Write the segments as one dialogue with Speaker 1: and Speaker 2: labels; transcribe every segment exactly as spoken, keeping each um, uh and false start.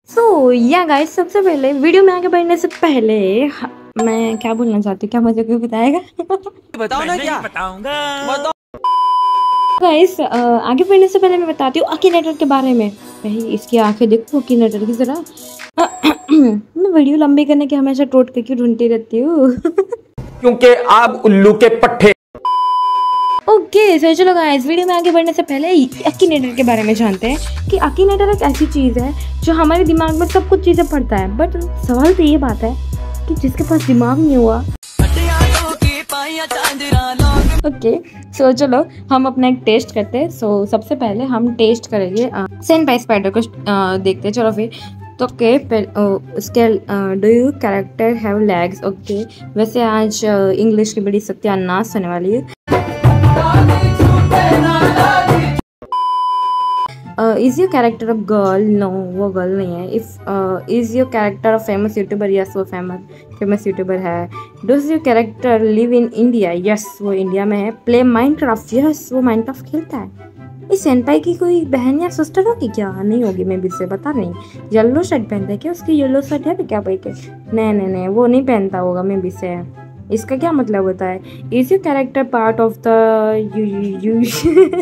Speaker 1: सो या गाइस, सबसे पहले वीडियो में आगे बढ़ने से पहले ह- मैं क्या बोलना चाहती हूँ, क्या मुझे कोई बताएगा?
Speaker 2: बताओ ना, क्या बताऊंगा।
Speaker 1: गाइस, आगे बढ़ने से पहले मैं बताती हूँ अकीनेटर के बारे में। भाई इसकी आंखें देखो अकीनेटर की जरा। मैं वीडियो लंबी करने के हमेशा टोटके क्यों ढूंढती रहती हूँ?
Speaker 2: क्योंकि आप उल्लू के पट्टे।
Speaker 1: ओके सो चलो गाइस, वीडियो में आगे बढ़ने से पहले अकीनेटर के बारे में जानते हैं कि अकीनेटर एक ऐसी चीज़ है जो हमारे दिमाग में सब कुछ चीज़ें पढ़ता है। बट सवाल तो ये बात है कि जिसके पास दिमाग नहीं हुआ। ओके सो चलो हम अपना एक टेस्ट करते हैं। सो so, सबसे पहले हम टेस्ट करेंगे सेनपाई स्पाइडर को। uh, देखते हैं चलो फिर। तो ओके उसके do you character have legs. Okay वैसे आज इंग्लिश uh, की बड़ी सत्यानाश होने वाली है। Is your character a girl? No वो गर्ल नहीं है। If is your character a famous YouTuber? Yes वो फेमस फेमस यूट्यूबर है। Does your character live in India? Yes वो इंडिया में है। Play Minecraft? यस वो माइनक्राफ्ट खेलता है। इस सेनपाई की कोई बहन या सिस्टर होगी क्या? नहीं होगी, मैं भी से पता नहीं। येलो शर्ट पहनता है क्या? उसकी येलो शर्ट है क्या भाई के? नहीं नहीं नहीं वो नहीं पहनता होगा, मैं भी से। इसका क्या मतलब होता है? Is your character part of the you you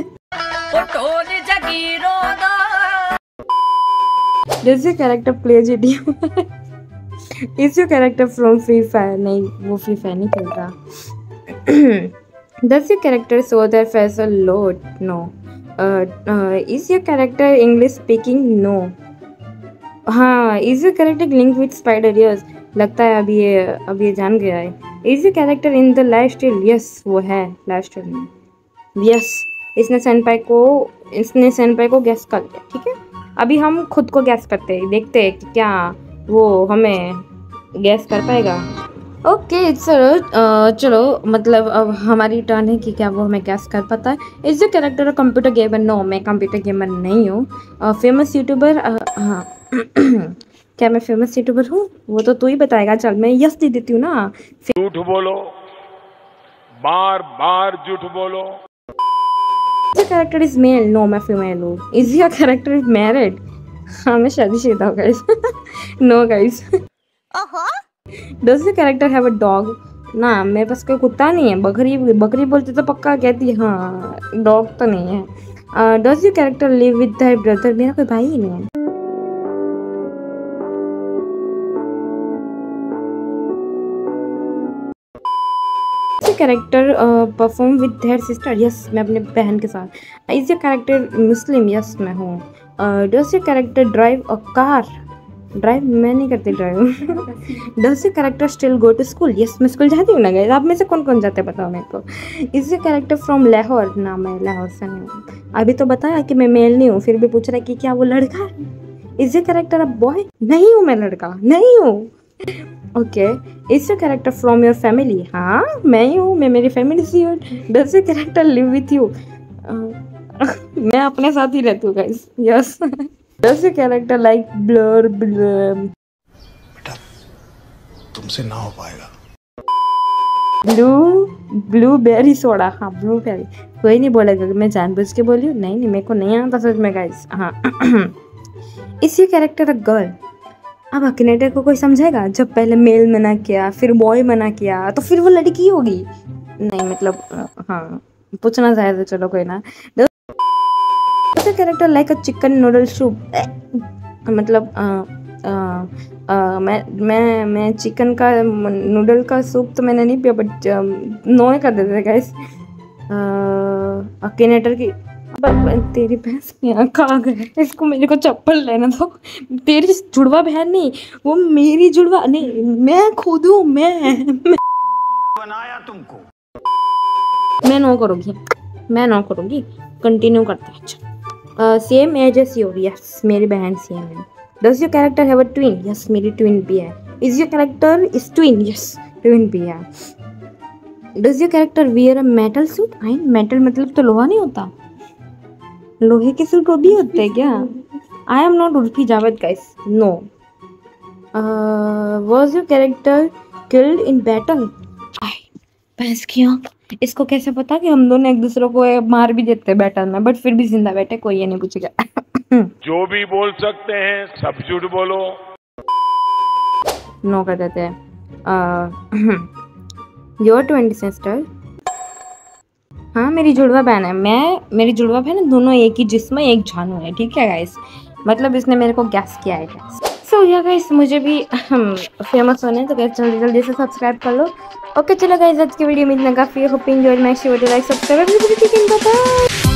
Speaker 1: Does your character play G T A? Is your character from Free Fire? नहीं वो Free Fire नहीं खेलता। Does your character show their face a lot? No. Uh, uh, is your character English speaking? No. हाँ, is your character linked with spider? Yes. लगता है अभी ये अभी ये जान गया है। Is your character in the lifestyle? Yes वो है lifestyle में। Yes इसने सेनपाई को इसने सेनपाई को गैस कर लिया। ठीक है अभी हम खुद को गैस करते हैं, देखते हैं कि क्या वो हमें गैस कर पाएगा। ओके चलो चलो मतलब अब हमारी टर्न है कि क्या वो हमें गैस कर पाता है। Is the character a computer gamer? No मैं कंप्यूटर गेमर नहीं हूँ। Famous YouTuber? हाँ। क्या मैं फेमस यूट्यूबर हूँ? वो तो तू ही बताएगा। चल मैं यस दे देती हूँ ना।
Speaker 3: झूठ बोलो, बार बार झूठ बोलो।
Speaker 1: Your character is male? No मैं फीमेल हूँ। Is your character married? हाँ मैं शादीशुदा हूँ guys। No guys। Does your character have a dog? ना मेरे पास कोई कुत्ता नहीं है। बकरी बकरी बोलते तो पक्का कहती है हाँ, डॉग तो नहीं है। uh, Does your character live with their brother? मेरा कोई भाई ही नहीं है। Character perform with their sister? Yes मैं अपने बहन के साथ। Is your character Muslim? Yes मैं हूँ। Does your character drive a car? Drive मैं नहीं करती drive. Does your character still go to school? Yes मैं स्कूल जाती हूँ ना गाइस। आप में से कौन कौन जाते हैं बताओ मेरे को। Is your character from Lahore? ना मैं लाहौर से नहीं हूँ। अभी तो बताया कि मैं मेल नहीं हूँ, फिर भी पूछ रहा है कि क्या वो लड़का है। Is your character a boy? नहीं हूँ मैं लड़का, नहीं हूँ। Okay is your character from your family? हाँ मैं ही हूँ, मैं मेरी फैमिली से हूँ। Does your character live with you? मैं अपने साथ ही रहती हूँ guys. Yes. Does your character like blur?
Speaker 4: बेटा तुमसे ना हो पाएगा।
Speaker 1: Blue blueberry soda? हाँ ब्लूबेरी। कोई नहीं बोलेगा कि मैं जानबूझ के बोली हूँ। नहीं नहीं मेरे को नहीं आता सच में गाइस। हाँ। Is your character a girl? अब अकीनेटर को कोई समझेगा? जब पहले मेल मना किया फिर बॉय मना किया तो फिर वो लड़की होगी। नहीं मतलब हाँ पूछना चाहिए। चलो कोई ना। Character like a chicken noodle soup? मतलब आ, आ, आ, मैं मैं मैं चिकन का नूडल का सूप तो मैंने नहीं पिया, बट नो कर देते गाइस। अकीनेटर की तेरी भैंस यहाँ कहाँ गए? इसको मेरे को चप्पल लेना दो। तेरी जुड़वा बहन नहीं, वो मेरी जुड़वा नहीं, मैं खुद हूँ। मैं मैं
Speaker 3: बनाया तुमको।
Speaker 1: मैं नो करूँगी, मैं नो करूँगी। कंटिन्यू करते हैं। अच्छा same age as your? Yes मेरी बहन सेम है। Does your character have a twin? Yes मेरी ट्विन भी है। Is your character is twin? Yes twin भी है। Does your character wear a metal suit? आई मेटल मतलब तो लोहा नहीं होता, लोहे के सूट वो भी होते हैं क्या? I am not Urfi Javed guys. No. Was your character killed in battle? भैंस की आँख, इसको कैसे पता कि हम दोनों एक दूसरे को मार भी देते हैं बैटल में, बट फिर भी जिंदा बैठे, कोई ये नहीं पूछेगा।
Speaker 3: जो भी बोल सकते हैं सब झूठ बोलो।
Speaker 1: नो कर देते हैं। Your twenty sister. हाँ मेरी जुड़वा बहन है, मैं मेरी जुड़वा बहन है, दोनों एक ही जिस्म एक जानू है, ठीक है गाइस। मतलब इसने मेरे को गैस किया है गाइस। सो या गाइस मुझे भी फेमस होना है तो गाइस जल्दी जल्दी से सब्सक्राइब कर लो। ओके चलो गाइस आज की वीडियो में इतना काफी है। Hope you enjoyed my video, like subscribe.